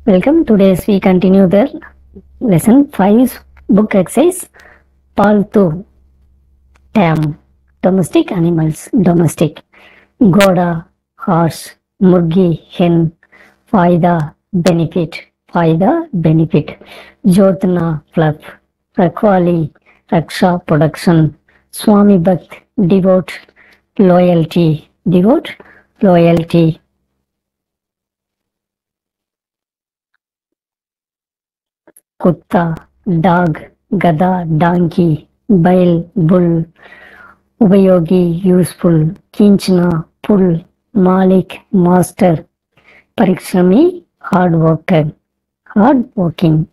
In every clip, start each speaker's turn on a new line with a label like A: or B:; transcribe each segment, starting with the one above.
A: Welcome. Today we continue the lesson 5 book exercise Paltu Tam domestic animals domestic Goda horse Murgi hen Faida benefit Jotna fluff Rakwali Raksha production Swami Bhakt devote loyalty Kutta, dog, gada, donkey, bail, bull, upayogi, useful, kinchna, pull, malik, master, parikshami, hard working.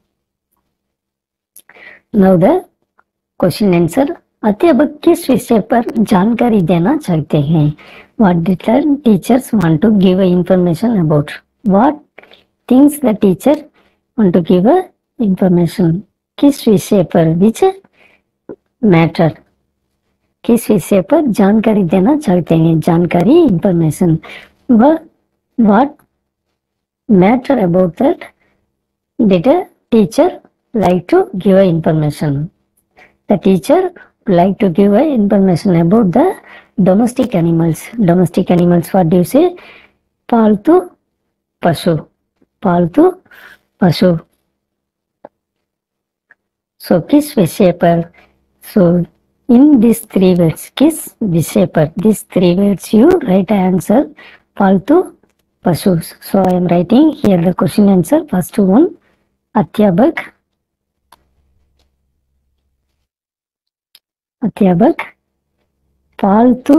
A: Now the question answer. अध्यापक किस विषय पर जानकारी देना चाहते हैं? What did the teachers want to give information about? What things the teacher want to give a information? किस विषय पर? Which matter? किस विषय पर जानकारी देना चाहते हैं? जानकारी information. What matter about that? Did a teacher like to give information? The teacher like to give information about the domestic animals. Domestic animals, what do you say? Paltu pashu. Paltu pashu. So, किस विषय पर? So, in these three words, किस विषय पर? These three words you write answer. Paltu pashu. So, I am writing here the question answer. First one, अध्यापक पालतू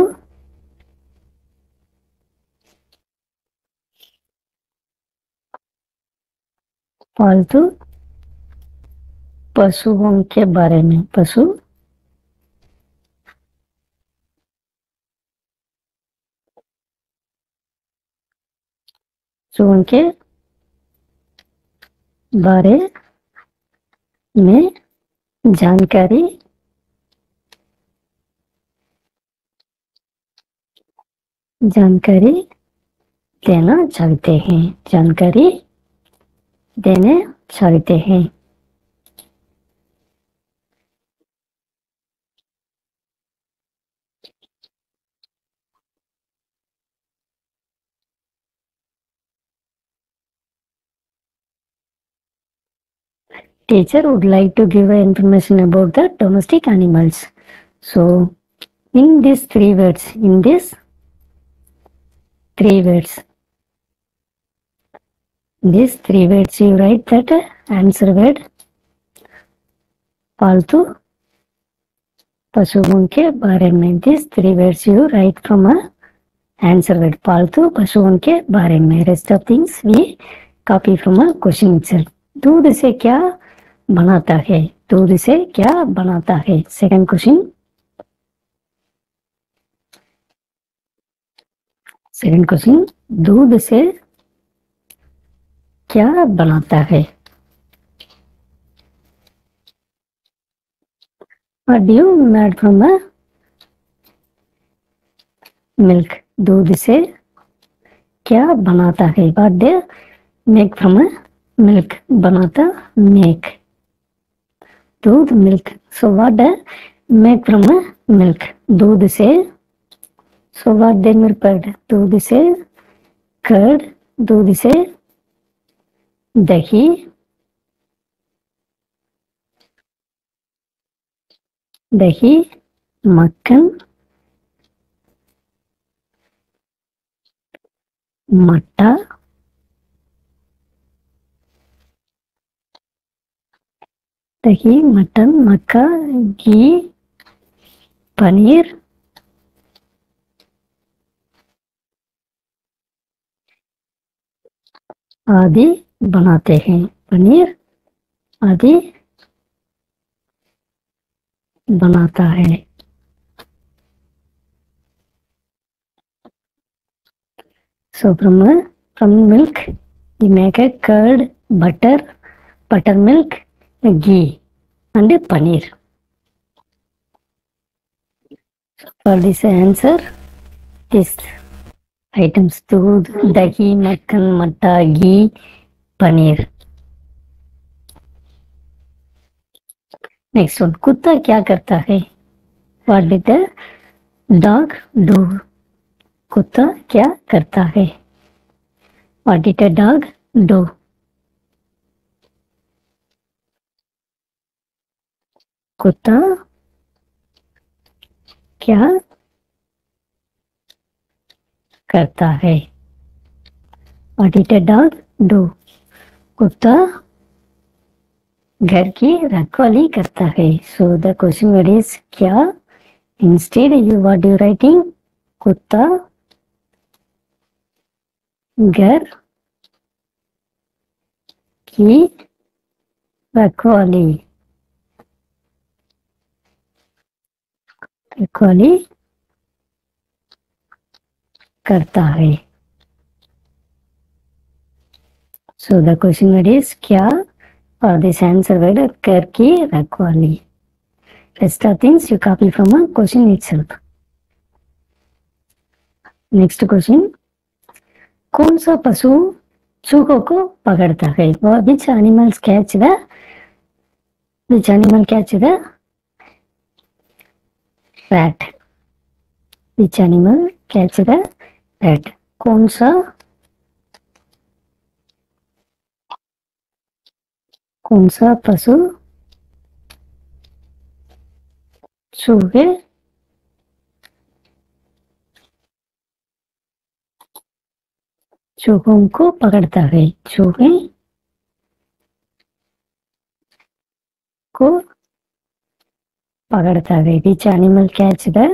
A: पशुओं के बारे में पशुओं के बारे में जानकारी देना चाहते हैं. जानकारी देने चाहते हैं. Teacher would like to give information about the domestic animals. So, in these three words, these three words you write that answer word. पालतू पशुओं के बारे में. These three words you write from a answer word. पालतू पशुओं के बारे में. Rest of things we copy from a question itself. दूध से क्या बनाता है? दूध से क्या बनाता है? Second question. दूध से क्या बनाता है? What do you made from a milk? दूध से क्या बनाता है? What they make from a milk? बनाता make. दूध milk. So what they make from a milk? दूध से. So what they prepared? दूध से curd. दूध से दही. मक्खन. मट्टा. दही, मटन, मक्का, घी, पनीर आदि बनाते हैं. पनीर आदि बनाता है. So from milk we make a curd, buttermilk, ghee and paneer. So for this answer, this items दूध, दही, मक्खन, मट्टा, घी, पनीर। नेक्स्ट वन, कुत्ता क्या करता है? What did the dog do? कुत्ता क्या करता है? What did the dog do? कुत्ता क्या करता है? What did the dog do? कुत्ता घर की रखवाली करता है। So the question word is क्या। Instead you what you writing? कुत्ता घर की रखवाली रखवाली करता है। So the question word is क्या, और दिस आंसर वर्ड घर की रखवाली। Rest of things you copy from a question itself. Next question, कौन सा पशु चूहों को पकड़ता है? Which animals catch the which animal catch the rat? Which animal catch the rat? कौन सा पशु चूहे चूहों को पकड़ता है? चूहे को पकड़ता है। Which animal catch the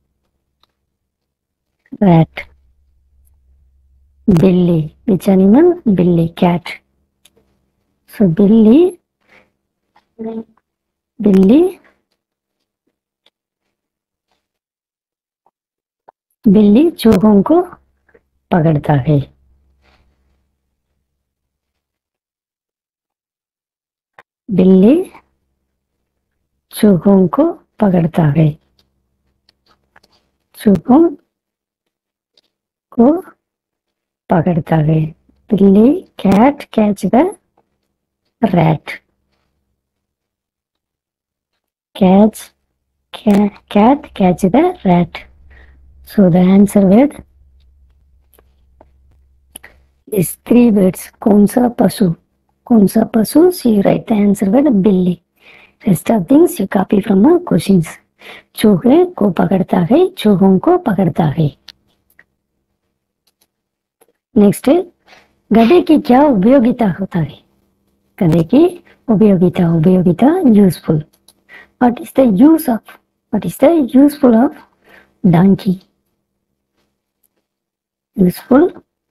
A: rat? बिल्ली। Which animal? बिल्ली, cat. So बिल्ली बिल्ली चूहों को पकड़ता है। बिल्ली चूहों को पकड़ता है। चूहों को पकड़ता है। बिल्ली cat catch the rat. cat catch the rat. So the answer word is three words. कौन सा पशु? So you write the answer word बिल्ली. Rest of things you copy from the questions. चूहे को पकड़ता है, चूहों को पकड़ता है। नेक्स्ट है, गधे की क्या उपयोगिता होता है? गधे की उपयोगिता useful. What is the useful of donkey? Useful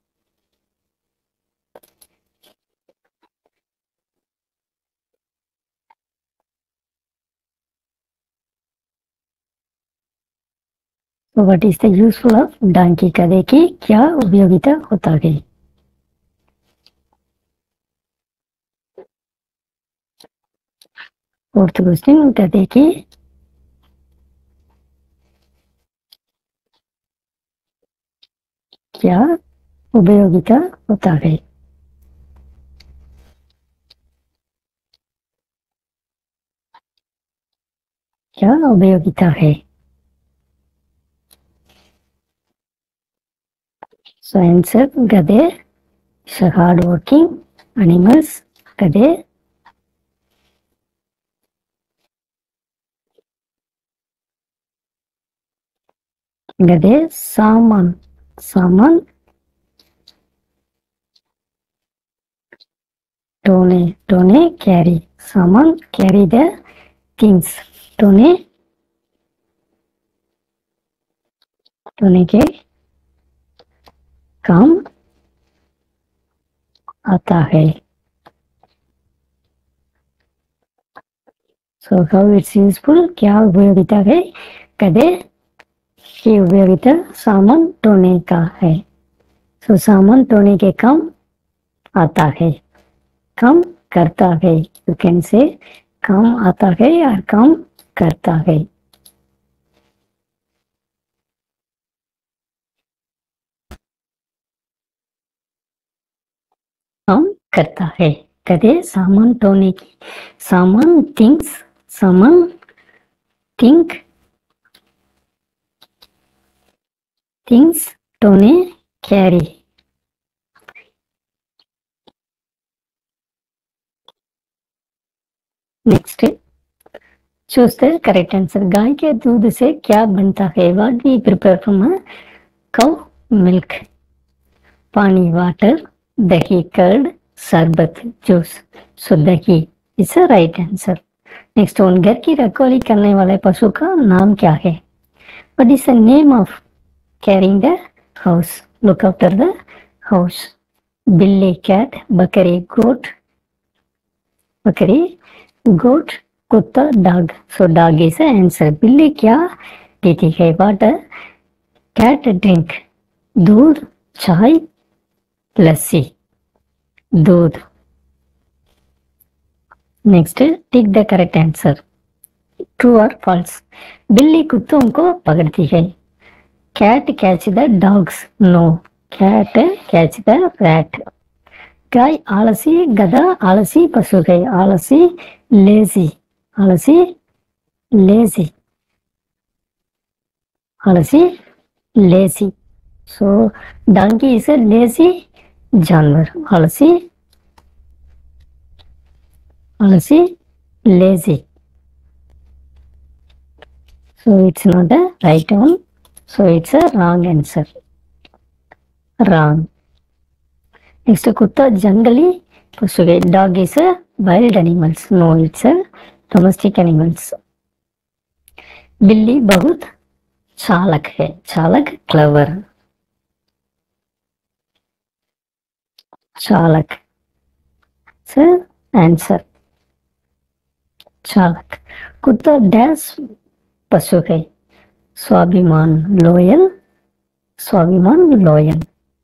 A: So what is the useful of donkey? गधे की क्या उपयोगिता होता है? फोर्थ क्वेश्चन, गधे की क्या उपयोगिता होता है? क्या उपयोगिता है? So answer गधे is a hard working animals. गधे सामान टोने कैरी सामान कैरी द थिंग्स। टोने के काम आता है। So how it's useful? क्या उपयोगिता है? गधे की उपयोगिता सामान ढोने का है। So सामान ढोने के काम आता है, काम करता है। You can say काम आता है या काम करता है। काम करता है। कहते सामान ढोने की, सामान थिंग्स, सामान थिंक, थिंग्स ढोने carry. Next choose the correct answer. गाय के दूध से क्या बनता है? What we prepare from a cow milk? पानी वाटर, दही कर्ड, शरबत juice. So dahi is a right answer. Next one, घर की रखवाली करने वाले पशु का नाम क्या है? What is the name of carrying the house, look after the house? बिल्ली कैट, बकरी गोट, बकरी गोट, कुत्ता dog. So dog is answer. बिल्ली क्या पीती है? वाटर, कैट ड्रिंक, दूध, चाय, लस्सी। दूध। Next tick the correct answer. True और फॉल्स? बिल्ली कुत्तों को पकड़ती है। Cat catch the dogs, no. Cat catch the rat. गाय आलसी, गधा आलसी पशु है। आलसी लेजी, आलसी लेजी, आलसी lazy. So donkey is a lazy janwar. आलसी, आलसी lazy. So it's not a right one. So it's a wrong answer. Wrong. Next, कुत्ता जंगली पशु है। Dog is a wild animals. No, it's a domestic animals. बिल्ली बहुत चालक है। चालक क्लेवर, चालक। So answer चालक। कुत्ता डैश पशु है। स्वाभिमान लोयल, स्वाभिमान लोयल।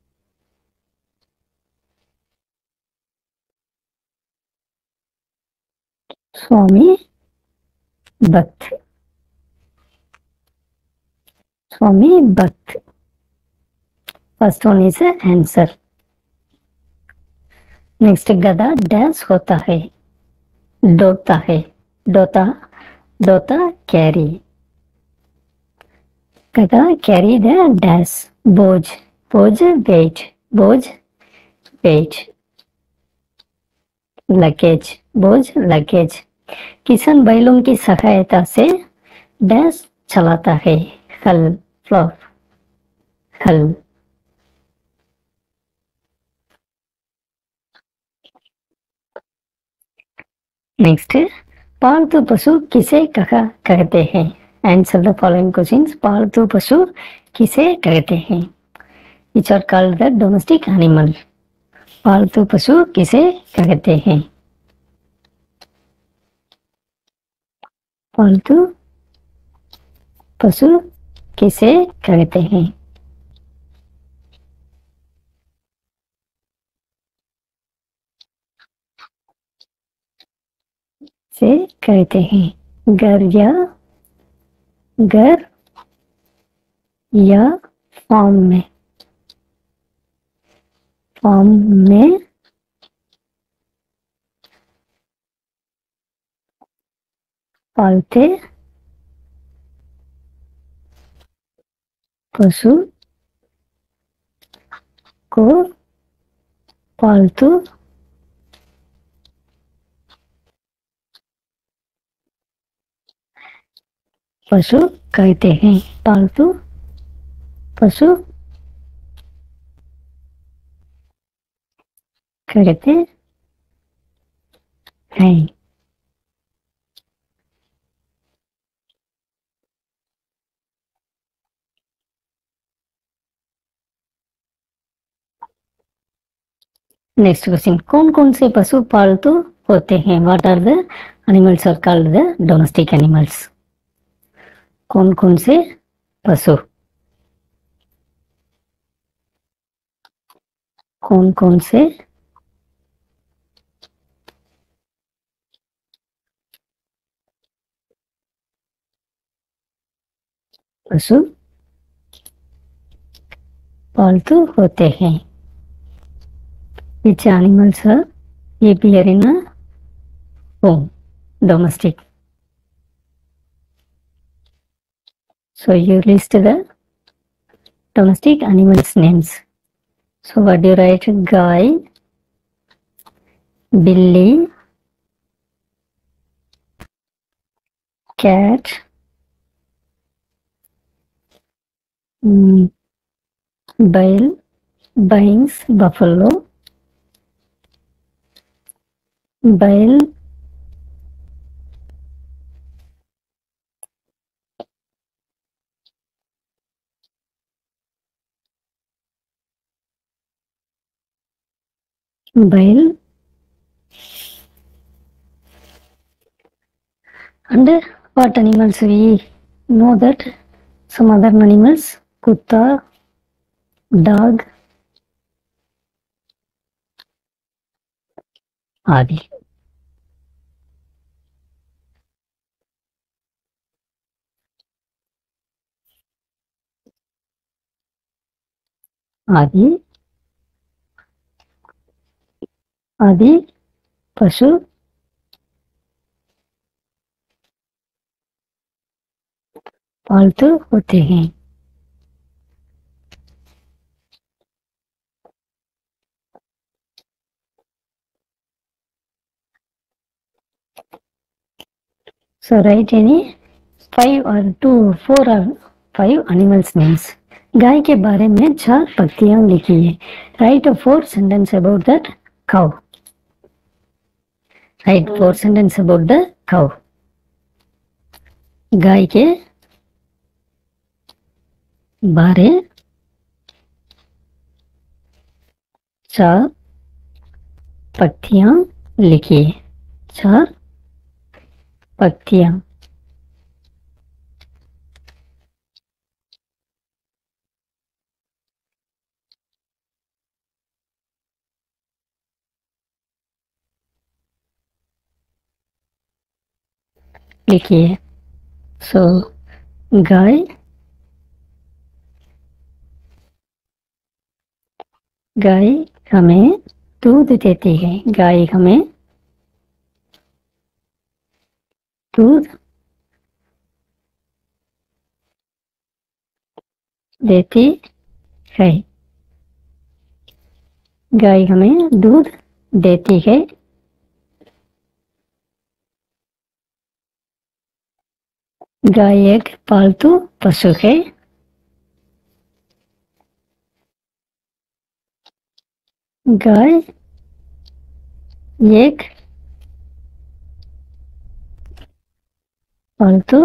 A: स्वामी भक्त, स्वामी भक्त। First one is answer. Next, गधा डैश होता है। डोता है। डोता, डोता कैरी। गधा कैरी द डैश, बोझ, बोझ वेट, बोझ वेट। लगेज, बोझ लगेज। किसान बैलों की सहायता से डैश चलाता है। हल, फ्लॉप, हल। नेक्स्ट, पालतू पशु किसे कहा कहते हैं? Answer the following questions. पालतू पशु किसे कहते हैं? Which are called the domestic animal. पालतू पशु किसे कहते हैं? पालतू पशु किसे कहते हैं? से कहते हैं घर या फार्म में, फार्म में पालते पशु को पालतू पशु कहते हैं। पालतू पशु कहते हैं। नेक्स्ट क्वेश्चन, कौन कौन से पशु पालतू होते हैं? What are the animals are called the domestic animals? कौन कौन से पशु, कौन कौन से पशु पालतू होते हैं? Which animals are appear in a home, domestic. So you list the domestic animals names. So what do you write? Guy, Billy, cat, Bile, Binks, buffalo, Bile, Bile, and what animals we know that? Some other animals, Kutta, dog, Adi. Adi, आदि पशु पालतू होते हैं। So write any 5 or 2, 4 or 5 animals names. गाय के बारे में 4 पंक्तियां लिखिए। Write a 4 sentence about that cow. Write 4 sentence about the cow. गाय के बारे 4 पंक्तियां लिखिए। 4 पंक्तियां लिखिए। So गाय गाय हमें दूध देती है। गाय हमें दूध देती है। गाय हमें दूध देती है। गाय एक पालतू पशु है। गाय एक पालतू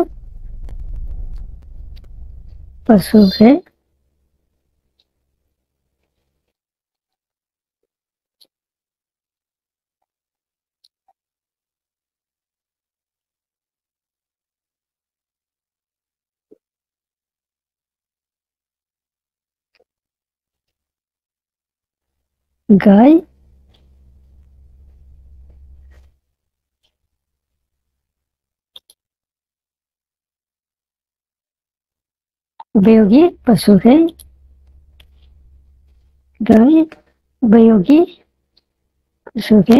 A: पशु है। गाय उपयोगी पशु है। गाय उपयोगी पशु है।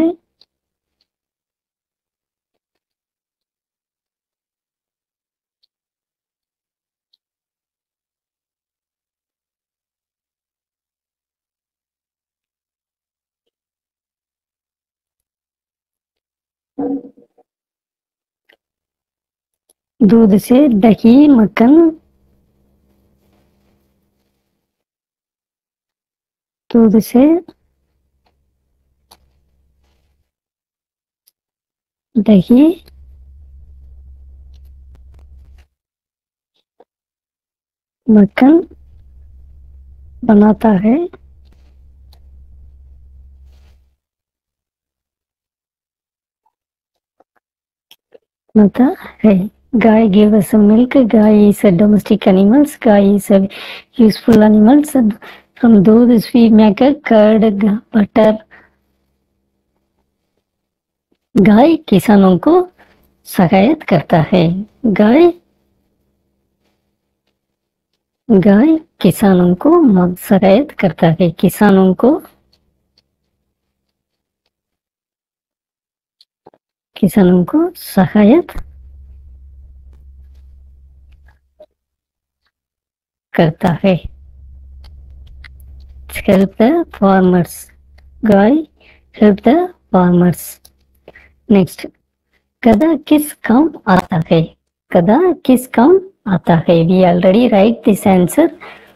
A: दूध से दही, मक्खन, दूध से दही, मक्खन बनाता है। बनता है। गाय give us milk. Guy is a domestic animals. Guy is a useful animals. From दूध we make a curd, butter. गाय किसानों को सहायता करता है। गाय गाय किसानों को सहायता करता है। किसानों को किसानों को सहायता करता है। हेल्प द फार्मर्स, गाय हेल्प द फार्मर्स। नेक्स्ट, गधा किस काम आता है? गधा किस काम आता है? We already write this answer.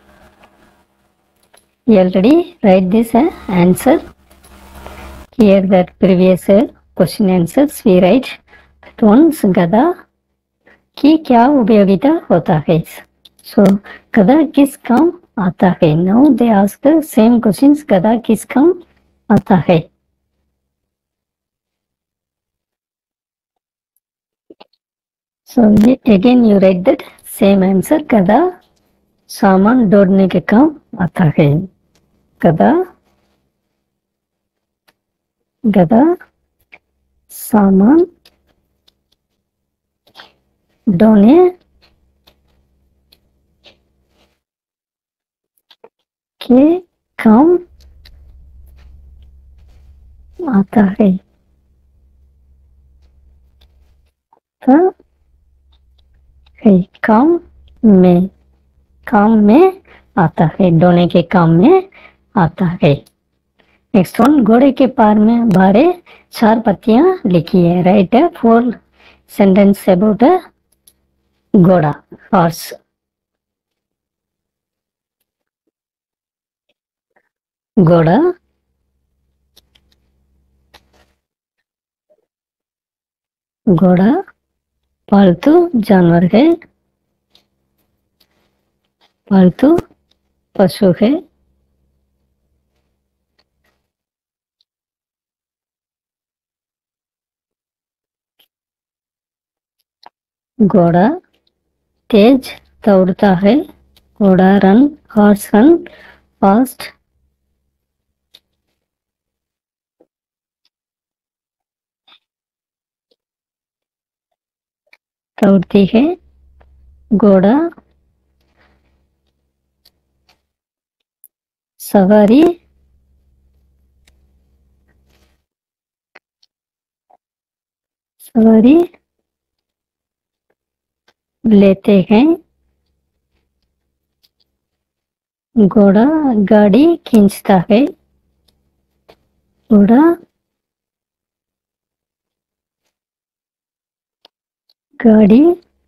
A: We already write this answer here, that previous question answers we write that once गधा की क्या उपयोगिता होता है? So गधा किस काम आता है? Now they ask the same questions, गधा किस काम आता है? So again you write that same answer, गधा सामान ढोने के काम आता है। गधा गधा सामान ढोने के काम आता है। तो काम में आता है, ढोने के काम में आता है। नेक्स्ट वन, घोड़े के पार में बारे 4 पत्तियां लिखी है। Write 4 sentence about ghoda, horse. घोड़ा घोड़ा पालतू जानवर है, पालतू पशु है। घोड़ा तेज दौड़ता है। घोड़ा रन, हॉर्स रन फास्ट। दौड़ती है। घोड़ा सवारी लेते हैं। घोड़ा गाड़ी खींचता है। घोड़ा गाड़ी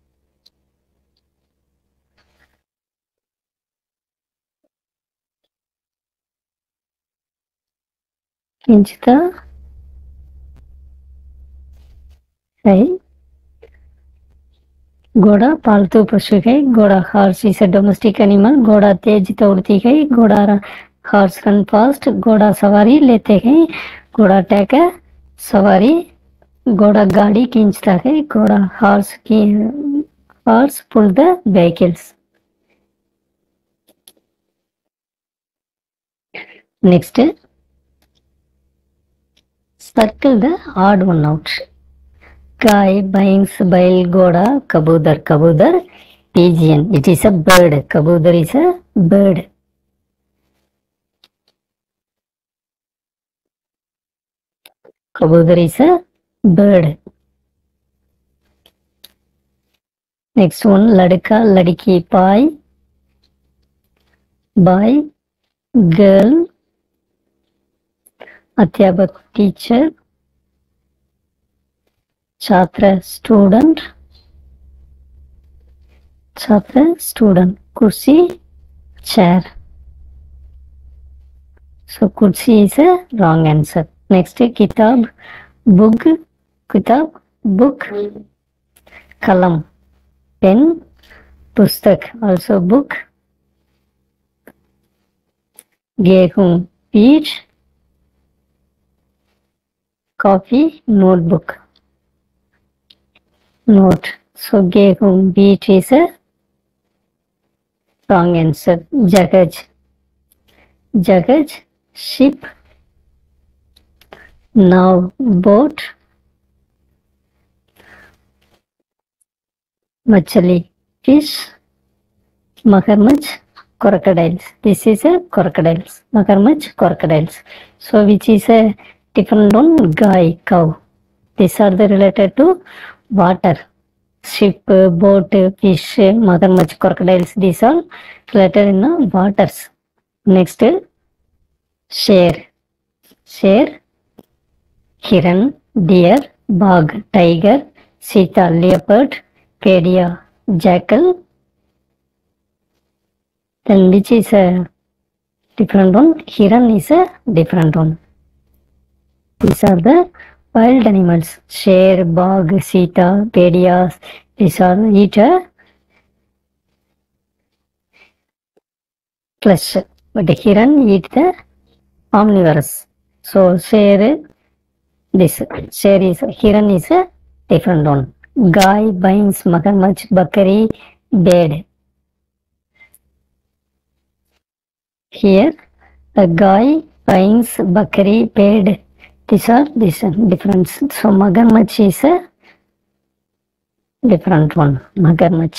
A: खींचता है। घोड़ा पालतू पशु है। घोड़ा horse is a domestic animal. घोड़ा तेज दौड़ती है। घोड़ा हॉर्स रन फास्ट। घोड़ा सवारी लेते हैं। घोड़ा टैक सवारी। घोड़ा गाड़ी खींचता है। घोड़ा horse pull the vehicles. Next, circle the odd one out. गाय, भैंस, बैल, घोड़ा, कबूतर। कबूतर pigeon, it is a bird. कबूतर is a bird. कबूतर is a bird. Next one, लड़का, लड़की, boy, girl, अध्यापक टीचर, छात्र स्टूडेंट, कुर्सी chair. So kursi is a wrong answer. Next, kitab, book, kalam, pen, pustak, also book. Gehun, peach, coffee, notebook, note. So gehun, beach is a wrong answer. Jahaj, ship, now boat, machali, fish, magarmach, crocodiles. This is a crocodiles. Magarmach, crocodiles. So which is a different one? Guy, cow. These are the related to water. Ship, boat, fish, magarmach, crocodiles, these are related in the waters. Next, share. Share, hiran, deer, bag, tiger, cheetah, leopard, pedia, jackal. Then which is a different one? Hiran is a different one. These are the wild animals. Share, bag, cheetah, pedias. These are eat a flesh. But the hiran eat the omnivorous. So share, this share is hiran is a different one. Guy, binds, magarmach, bakari, bird. Here a guy, binds, bakari, bird. These are this different. So magarmach is a different one. Magarmach.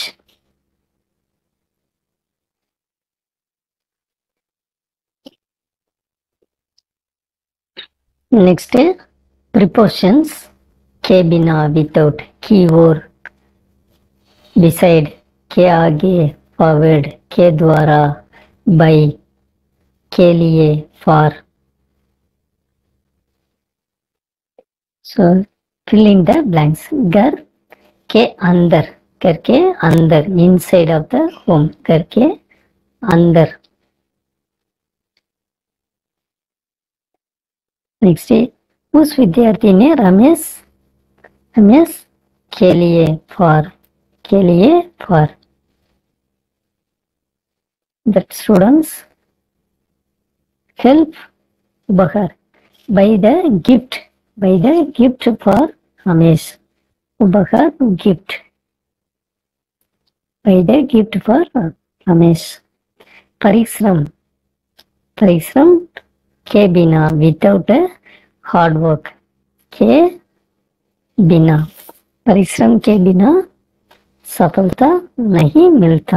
A: Next, prepositions. के बिना, without, की ओर, beside, के आगे, forward, के द्वारा, by, के लिए, for. So fill in the blanks. घर के अंदर, घर के अंदर, inside of the home, घर के अंदर. नेक्स्ट उस विद्यार्थी ने रमेश के लिए फॉर दैट स्टूडेंट्स हेल्प उपहार buy the gift for Ramesh. उपहार gift buy the gift for Ramesh. परिश्रम के बिना, विदाउट हार्ड वर्क, के बिना, परिश्रम के बिना सफलता नहीं मिलता.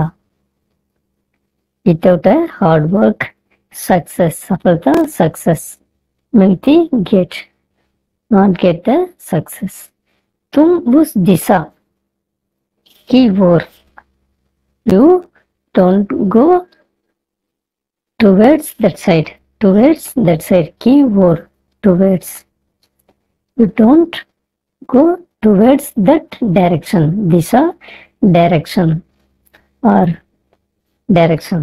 A: विदाउट हार्ड वर्क, सक्सेस, सफलता, सक्सेस मिलती, get, not get the success. तुम उस दिशा की ओर, you don't go towards that side, की ओर, towards. You don't go towards that direction. Disha, direction or direction.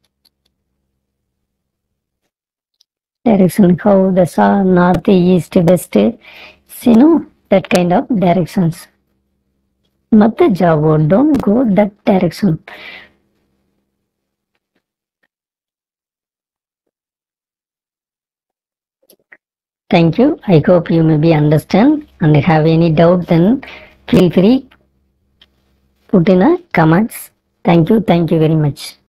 A: How the south, north, east, west, that kind of directions. Mat jao, don't go that direction. Thank you. I hope you maybe understand, and if you have any doubt, then feel free put in a comments. Thank you very much.